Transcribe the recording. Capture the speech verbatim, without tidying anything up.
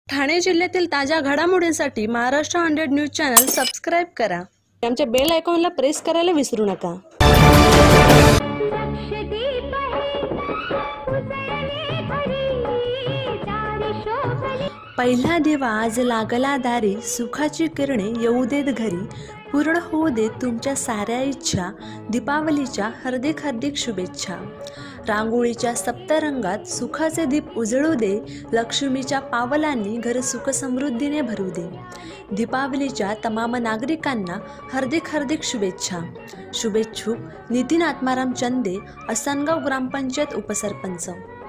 ठाणे जिल्ह्यातील ताज्या घडामोडींसाठी Maharashtra hundred news channel subscribe करा. आमच्या बेल आयकॉनला प्रेस करायला विसरू नका. पहिला दिवा आज लागला दारी, सुखाची किरणे येऊ देत घरी, पूर्ण होऊ देत तुमच्या साऱ्या इच्छा, दीपावलीच्या हार्दिक हार्दिक शुभेच्छा. रांगोळीच्या सप्तरंगात सुखाचे दीप उजळू दे, लक्ष्मीच्या पावलांनी घर सुख समृद्धीने भरू दे. दीपावलीच्या तमाम नागरिकांना हार्दिक हार्दिक शुभेच्छा. शुभेच्छुक नितीन आत्माराम चंदे, असनगाव ग्रामपंचायत उपसरपंच.